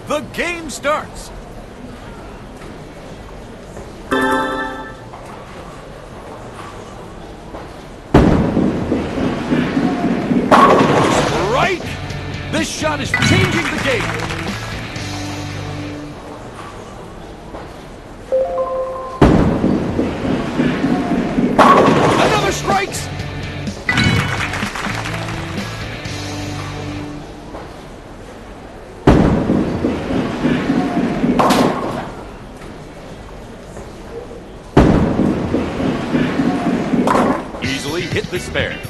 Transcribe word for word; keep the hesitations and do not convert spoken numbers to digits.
The game starts. Strike! This shot is changing the game. Another strikes! Easily hit the spare.